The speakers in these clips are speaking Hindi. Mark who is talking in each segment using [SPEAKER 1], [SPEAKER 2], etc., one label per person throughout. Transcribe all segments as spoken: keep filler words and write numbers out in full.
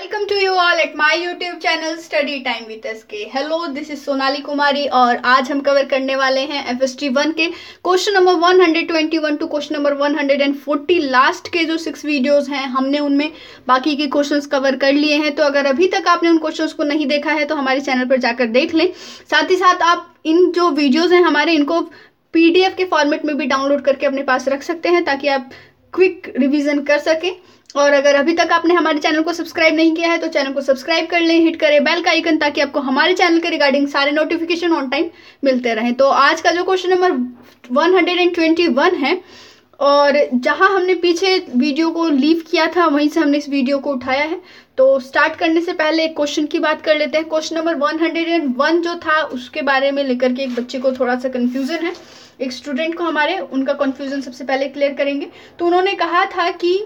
[SPEAKER 1] Welcome to you all at my YouTube channel study time with SK. Hello, this is Sonali Kumari और आज हम कवर करने वाले हैं एफएसटी वन के question number one hundred twenty one to question number one hundred forty. Last के जो सिक्स वीडियोस हैं हमने उनमें बाकी के क्वेश्चंस कवर कर लिए हैं, तो अगर अभी तक आपने उन क्वेश्चंस को नहीं देखा है तो हमारे चैनल पर जाकर देख लें। साथ ही साथ आप इन जो वीडियोज हैं हमारे, इनको पीडीएफ के फॉर्मेट में भी डाउनलोड करके अपने पास रख सकते हैं ताकि आप क्विक रिवीजन कर सकें। और अगर अभी तक आपने हमारे चैनल को सब्सक्राइब नहीं किया है तो चैनल को सब्सक्राइब कर लें, हिट करें बेल का आइकन ताकि आपको हमारे चैनल के रिगार्डिंग सारे नोटिफिकेशन ऑन टाइम मिलते रहें। तो आज का जो question number one hundred twenty one है, और जहां हमने पीछे वीडियो को लीव किया था वहीं से हमने इस वीडियो को उठाया है। तो स्टार्ट करने से पहले एक क्वेश्चन की बात कर लेते हैं। Question number one hundred one जो था उसके बारे में लेकर के एक बच्चे को थोड़ा सा कंफ्यूजन है, एक स्टूडेंट को हमारे, उनका कंफ्यूजन सबसे पहले क्लियर करेंगे। तो उन्होंने कहा था कि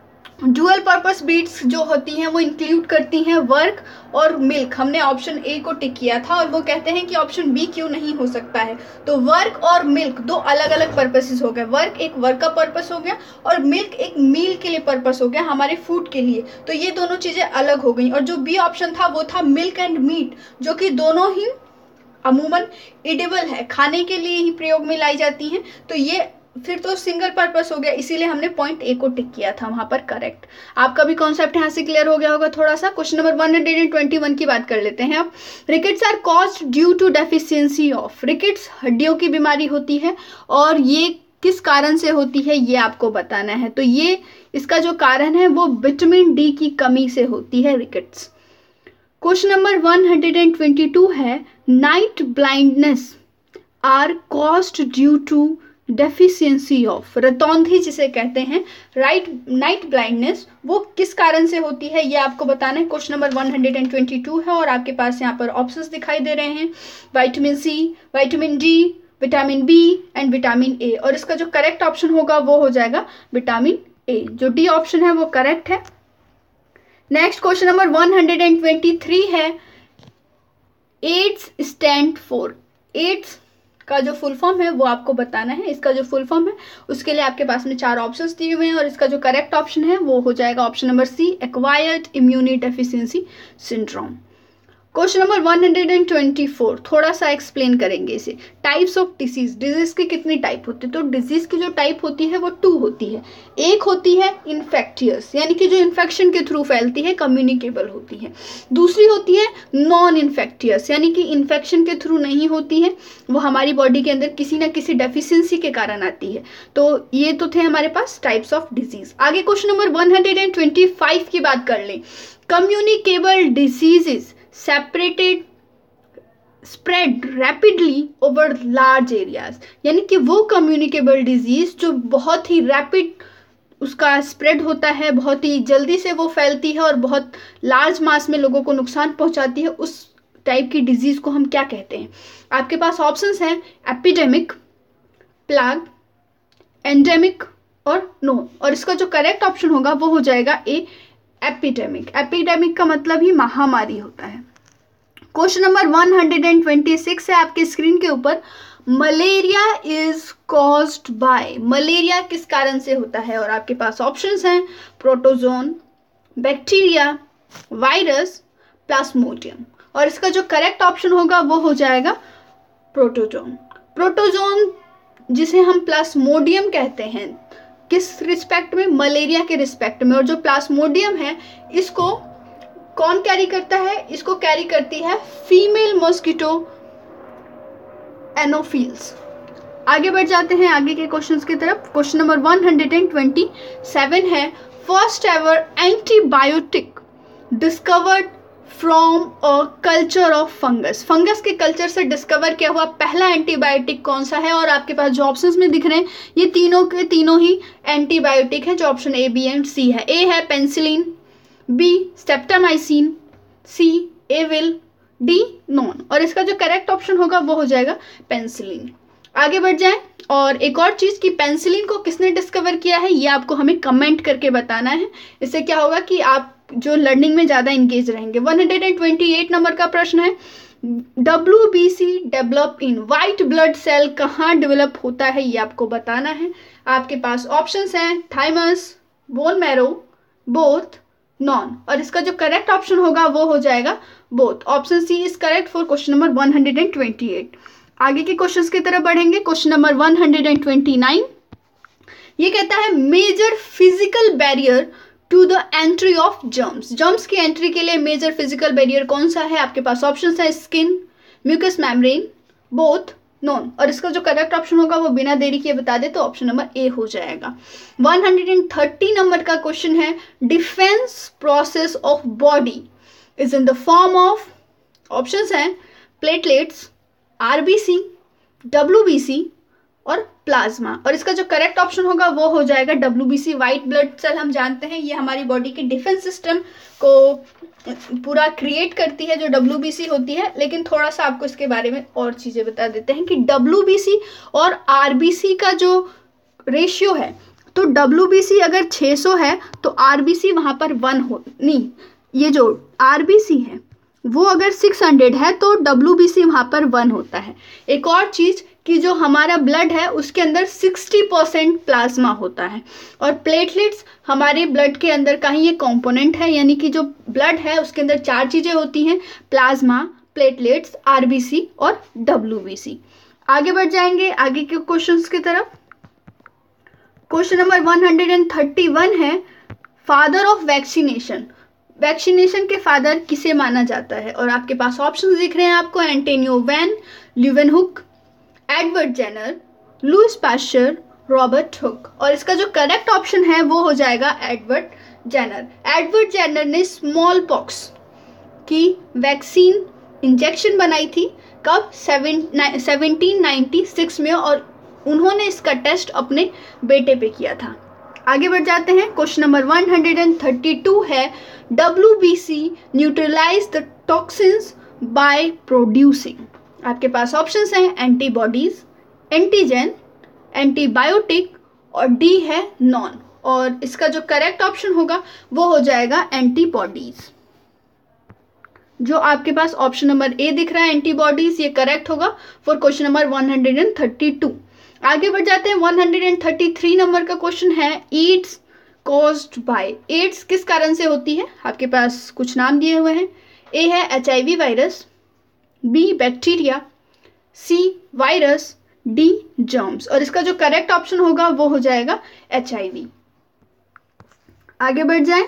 [SPEAKER 1] डुअल पर्पस बीट्स जो होती हैं वो इंक्लूड करती हैं वर्क और मिल्क। हमने ऑप्शन ए को टिक किया था और वो कहते हैं कि ऑप्शन बी क्यों नहीं हो सकता है। तो वर्क और मिल्क दो अलग अलग पर्पसेस हो गए। वर्क एक वर्क का पर्पस हो गया और मिल्क एक मील के लिए पर्पस हो गया, हमारे फूड के लिए। तो ये दोनों चीजें अलग हो गई। और जो बी ऑप्शन था वो था मिल्क एंड मीट, जो कि दोनों ही अमूमन एडिबल है, खाने के लिए ही प्रयोग में लाई जाती हैं। तो ये फिर तो सिंगल पर्पस हो गया, इसीलिए हमने पॉइंट ए को टिक किया था वहां पर करेक्ट। आपका भी कॉन्सेप्ट यहाँ से क्लियर हो गया होगा थोड़ा सा। Question number one hundred twenty one की बात कर लेते हैं अब। Rickets are caused due to deficiency of. Rickets हड्डियों की बीमारी होती है और ये किस कारण से होती है ये आपको बताना है। तो ये इसका जो कारण है वो विटामिन डी की कमी से होती है rickets. Question number one hundred twenty two है, night blindness are caused due to deficiency of. रतौंधी जिसे कहते हैं, राइट, नाइट ब्लाइंडनेस वो किस कारण से होती है ये आपको बताना है। Question number one hundred twenty two है और आपके पास यहाँ पर ऑप्शंस दिखाई दे रहे हैं, vitamin C, vitamin D, vitamin B and vitamin A. और इसका जो करेक्ट ऑप्शन होगा वो हो जाएगा विटामिन ए। जो डी ऑप्शन है वो करेक्ट है। Next question number one hundred twenty three है, एड्स स्टैंड फॉर। एड्स का जो फुल फॉर्म है वो आपको बताना है। इसका जो फुल फॉर्म है उसके लिए आपके पास में चार ऑप्शंस दिए हुए हैं और इसका जो करेक्ट ऑप्शन है वो हो जाएगा option number C, acquired immune deficiency syndrome. Question number one hundred twenty four, थोड़ा सा एक्सप्लेन करेंगे इसे। टाइप्स ऑफ डिजीज, डिजीज के कितने टाइप होते हैं। तो डिजीज की जो टाइप होती है वो टू होती है। एक होती है इन्फेक्टियस, यानी कि जो इन्फेक्शन के थ्रू फैलती है, कम्युनिकेबल होती है। दूसरी होती है नॉन इन्फेक्टियस, यानी कि इन्फेक्शन के थ्रू नहीं होती है, वो हमारी बॉडी के अंदर किसी ना किसी डेफिशिएंसी के कारण आती है। तो ये तो थे हमारे पास टाइप्स ऑफ डिजीज। आगे question number one hundred twenty five की बात कर लें। Communicable diseases separated spread rapidly over large areas, यानी कि वो कम्युनिकेबल डिजीज जो बहुत ही रैपिड उसका स्प्रेड होता है, बहुत ही जल्दी से वो फैलती है और बहुत लार्ज मास में लोगों को नुकसान पहुंचाती है, उस टाइप की डिजीज को हम क्या कहते हैं। आपके पास ऑप्शंस हैं एपिडेमिक, प्लाग, एंडेमिक और नो। और इसका जो करेक्ट ऑप्शन होगा वो हो जाएगा ए, एपिडेमिक। एपिडेमिक का मतलब ही महामारी होता है। Question number one hundred twenty six है आपके स्क्रीन के ऊपर, malaria is caused by. Malaria किस कारण से होता है और आपके पास ऑप्शंस हैं प्रोटोजोन, बैक्टीरिया, वायरस, प्लाज्मोडियम। और इसका जो करेक्ट ऑप्शन होगा वो हो जाएगा प्रोटोजोन। प्रोटोजोन जिसे हम प्लाज्मोडियम कहते हैं, किस रिस्पेक्ट में, मलेरिया के रिस्पेक्ट में। और जो प्लाज्मोडियम है इसको कौन कैरी करता है, इसको कैरी करती है फीमेल मॉस्किटो एनोफिल्स। आगे बढ़ जाते हैं आगे के क्वेश्चंस की तरफ। Question number one hundred twenty seven है, first ever antibiotic discovered from a culture of fungus. Fungus के कल्चर से डिस्कवर किया हुआ पहला एंटीबायोटिक कौन सा है। और आपके पास जो ऑप्शंस में दिख रहे हैं ये तीनों के तीनों ही एंटीबायोटिक है, जो option A, B and C है। ए है penicillin, B streptomycin, C Avil, D none. और इसका जो करेक्ट ऑप्शन होगा वो हो जाएगा पेंसिलिन। आगे बढ़ जाएं। और एक और चीज कि पेंसिलिन को किसने डिस्कवर किया है ये आपको हमें कमेंट करके बताना है। इससे क्या होगा कि आप जो लर्निंग में ज्यादा इंगेज रहेंगे। One hundred twenty eight number का प्रश्न है, W B C develop in white blood cell कहाँ डेवलप होता है ये आपको बताना है। आपके पास ऑप्शंस हैं thymus, bone marrow, both, none. और इसका जो करेक्ट ऑप्शन होगा वो हो जाएगा both. Option C is correct for question number one hundred twenty eight. आगे के क्वेश्चंस की तरफ बढ़ेंगे। Question number one hundred twenty nine, ये कहता है major physical barrier to the entry of germs. Germs की एंट्री के लिए मेजर फिजिकल बैरियर कौन सा है? आपके पास ऑप्शन है skin, mucous membrane, both, none. और इसका जो करेक्ट ऑप्शन होगा वो बिना देरी किए बता दे तो ऑप्शन नंबर ए हो जाएगा। वन हंड्रेड थर्टी नंबर का क्वेश्चन है defence process of body is in the form of, options हैं प्लेटलेट्स, आरबीसी, डब्ल्यूबीसी और प्लाज्मा। और इसका जो करेक्ट ऑप्शन होगा वो हो जाएगा डब्ल्यूबीसी, व्हाइट ब्लड सेल। हम जानते हैं ये हमारी बॉडी के डिफेंस सिस्टम को पूरा क्रिएट करती है जो डब्ल्यूबीसी होती है। लेकिन थोड़ा सा आपको इसके बारे में और चीजें बता देते हैं कि डब्ल्यूबीसी और आरबीसी का जो रेशियो है, तो डब्ल्यूबीसी अगर छह सौ है तो आरबीसी वहां पर वन हो, नहीं, ये जो आरबीसी है वो अगर छह सौ है तो डब्ल्यूबीसी वहां पर वन होता है। एक और चीज कि जो हमारा ब्लड है उसके अंदर साठ परसेंट प्लाज्मा होता है और प्लेटलेट्स हमारे ब्लड के अंदर का ही ये कंपोनेंट है, यानी कि जो ब्लड है उसके अंदर चार चीजें होती हैं, प्लाज्मा, प्लेटलेट्स, आरबीसी और डब्ल्यूबीसी। आगे बढ़ जाएंगे आगे के क्वेश्चंस की तरफ। Question number one hundred thirty one है फादर ऑफ वैक्सीनेशन। वैक्सीनेशन के फादर किसे माना जाता है? और आपके पास ऑप्शंस दिख रहे हैं आपको, Antonio van, Leeuwenhoek, Edward Jenner, Louis Pasteur, Robert Hooke. और इसका जो करेक्ट ऑप्शन है वो हो जाएगा एडवर्ड जेनर। एडवर्ड जेनर ने स्मॉल पॉक्स की वैक्सीन इंजेक्शन बनाई थी, कब? सेवनटीन नाइंटी सिक्स में, और उन्होंने इसका टेस्ट अपने बेटे पे किया था। आगे बढ़ जाते हैं। Question number one hundred thirty two है WBC neutralize the toxins by producing. आपके पास ऑप्शंस हैं एंटीबॉडीज, एंटीजन, एंटीबायोटिक और डी है नॉन। और इसका जो करेक्ट ऑप्शन होगा वो हो जाएगा एंटीबॉडीज। जो आपके पास ऑप्शन नंबर ए दिख रहा है एंटीबॉडीज, ये करेक्ट होगा for question number one hundred thirty two. आगे बढ़ जाते हैं। One hundred thirty three number का क्वेश्चन है एड्स कॉज्ड बाय। एड्स किस कारण से होती है? आपके पास कुछ नाम दिए हुए हैं। ए है HIV virus, B bacteria, C virus, D germs. और इसका जो करेक्ट ऑप्शन होगा वो हो जाएगा एचआईवी। आगे बढ़ जाएं।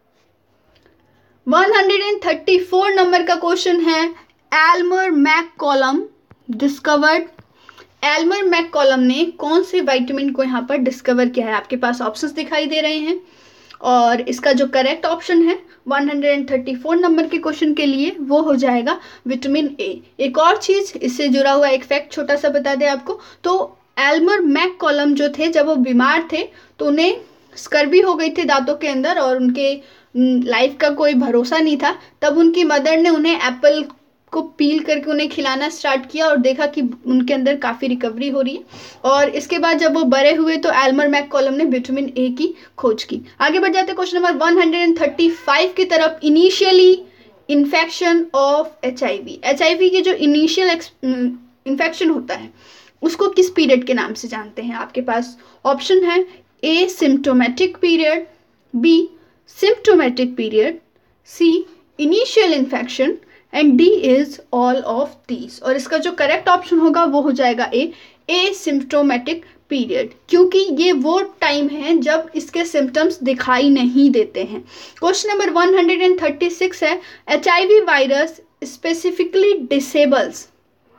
[SPEAKER 1] One hundred thirty four number का क्वेश्चन है Elmer McCollum discovered. Elmer McCollum ने कौन से विटामिन को यहाँ पर डिस्कवर किया है? आपके पास ऑप्शंस दिखाई दे रहे हैं और इसका जो करेक्ट ऑप्शन है one hundred thirty four number के क्वेश्चन के लिए वो हो जाएगा विटामिन ए। एक और चीज इससे जुड़ा हुआ एक फैक्ट छोटा सा बता दें आपको, तो एल्मर मैककॉलम जो थे जब वो बीमार थे तो उन्हें स्कर्वी हो गई थी दांतों के अंदर और उनके लाइफ का कोई भरोसा नहीं था। तब उनकी मदर ने उन्हें एप्पल को पील करके उन्हें खिलाना स्टार्ट किया और देखा कि उनके अंदर काफ़ी रिकवरी हो रही है। और इसके बाद जब वो बड़े हुए तो एल्मर मैककॉलम ने विटामिन ए की खोज की। आगे बढ़ जाते हैं question number one hundred thirty five की तरफ। Initially infection of HIV. HIV की जो इनिशियल इन्फेक्शन होता है उसको किस पीरियड के नाम से जानते हैं? आपके पास ऑप्शन है A symptomatic period, B symptomatic period, C initial infection and D is all of these. और इसका जो करेक्ट ऑप्शन होगा वो हो जाएगा ए ए सिम्टोमेटिक पीरियड, क्योंकि ये वो टाइम है जब इसके सिम्टम्स दिखाई नहीं देते हैं। Question number one hundred thirty six है HIV virus specifically disables.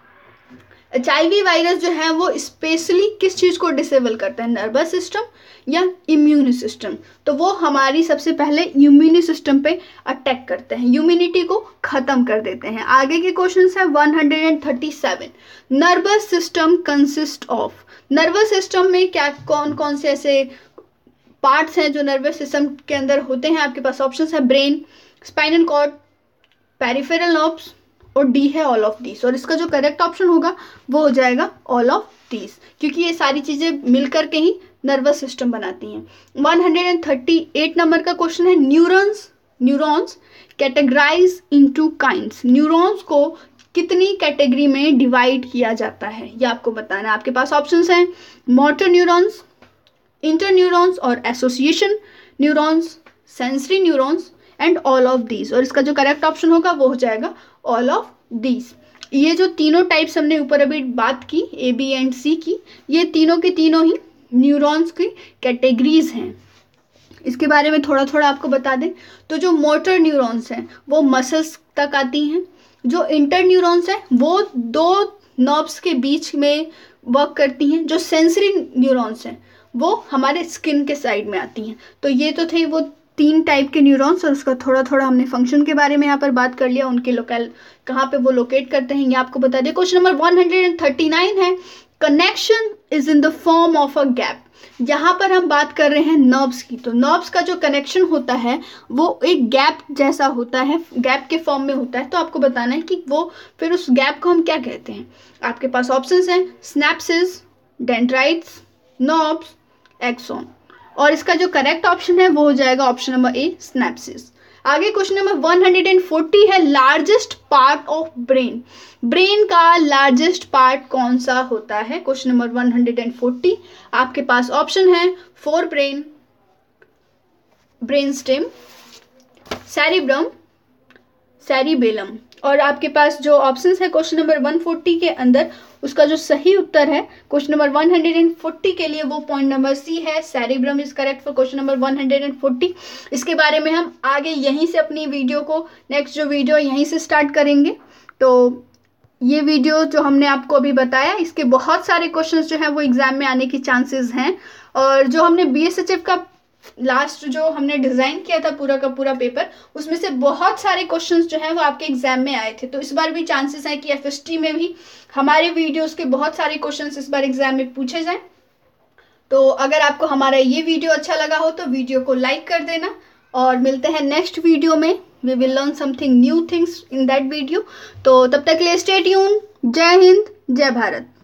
[SPEAKER 1] HIV virus जो है वो स्पेशली किस चीज को डिसेबल करता है? नर्वस सिस्टम या इम्यून सिस्टम? तो वो हमारी सबसे पहले इम्यून सिस्टम पे अटैक करते हैं, इम्यूनिटी को खत्म कर देते हैं। आगे के क्वेश्चन है one hundred thirty seven. Nervous system consist of. Nervous system में क्या कौन कौन से ऐसे पार्ट्स हैं जो नर्वस सिस्टम के अंदर होते हैं? आपके पास ऑप्शन है brain, spinal cord, peripheral nerves और डी है ऑल ऑफ दीज। और इसका जो करेक्ट ऑप्शन होगा वो हो जाएगा ऑल ऑफ दीज, क्योंकि ये सारी चीजें मिलकर के ही नर्वस सिस्टम बनाती हैं। One hundred thirty eight number का क्वेश्चन है neurons neurons categorize into kinds. Neurons को कितनी कैटेगरी में डिवाइड किया जाता है ये आपको बताना है। आपके पास ऑप्शंस हैं मोटर न्यूरॉन्स, इंटर न्यूरॉन्स और association neurons, sensory neurons and all of these, और इसका जो करेक्ट ऑप्शन होगा वो हो जाएगा ऑल ऑफ दीज। ये जो तीनों टाइप्स हमने ऊपर अभी बात की ए बी एंड सी की, ये तीनों के तीनों ही न्यूरॉन्स की कैटेगरीज हैं। इसके बारे में थोड़ा थोड़ा आपको बता दें तो जो मोटर न्यूरॉन्स हैं वो मसल्स तक आती हैं, जो इंटर न्यूरॉन्स हैं वो दो नर्व्स के बीच में वर्क करती हैं, जो सेंसरी न्यूरॉन्स हैं वो हमारे स्किन के साइड में आती हैं। तो ये तो थे वो तीन टाइप के न्यूरॉन्स, और उसका थोड़ा थोड़ा हमने फंक्शन के बारे में यहाँ पर बात कर लिया, उनके लोकल कहाँ पे वो लोकेट करते हैं ये आपको बता दिया। Question number one hundred thirty nine है, connection is in the form of a gap. यहाँ पर हम बात कर रहे हैं नर्व्स की, तो नर्व्स का जो कनेक्शन होता है वो एक गैप जैसा होता है, गैप के फॉर्म में होता है। तो आपको बताना है कि वो फिर उस गैप को हम क्या कहते हैं। आपके पास ऑप्शंस हैं सिनेप्सिस, डेंड्राइट्स, नर्व्स, एक्सॉन, और इसका जो करेक्ट ऑप्शन है वो हो जाएगा ऑप्शन नंबर ए सिनेप्सिस। आगे question number one hundred forty है, largest part of brain. Brain का लार्जेस्ट पार्ट कौन सा होता है? Question number one hundred forty. आपके पास ऑप्शन है forebrain, brain stem, cerebrum, cerebellum, और आपके पास जो ऑप्शंस है क्वेश्चन नंबर वन फोर्टी के अंदर, उसका जो सही उत्तर है question number one hundred forty के लिए वो पॉइंट नंबर सी है, cerebrum is correct for question number one hundred forty. इसके बारे में हम आगे यहीं से अपनी वीडियो को, नेक्स्ट जो वीडियो यहीं से स्टार्ट करेंगे। तो ये वीडियो जो हमने आपको अभी बताया, इसके बहुत सारे क्वेश्चंस जो हैं वो एग्जाम में आने की चांसेस हैं, और जो हमने बी एस एच एफ का लास्ट जो हमने डिज़ाइन किया था पूरा का पूरा पेपर, उसमें से बहुत सारे क्वेश्चंस जो हैं वो आपके एग्जाम में आए थे। तो इस बार भी चांसेस हैं कि एफ एस टी में भी हमारे वीडियोस के बहुत सारे क्वेश्चंस इस बार एग्जाम में पूछे जाएं। तो अगर आपको हमारा ये वीडियो अच्छा लगा हो तो वीडियो को लाइक कर देना, और मिलते हैं नेक्स्ट वीडियो में। We will learn something new things in that video. तो तब तक के लिए स्टे ट्यून। जय हिंद, जय भारत।